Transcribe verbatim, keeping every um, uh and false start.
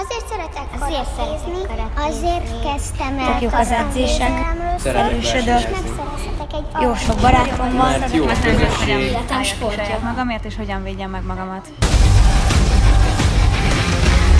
Azért szeretek karatézni, azért kezdtem el. Tök jók az edzések, erősödök, jó sok barátom van. Mert jó közösség. Életem sportja. Magamért és hogyan védjem meg magamat.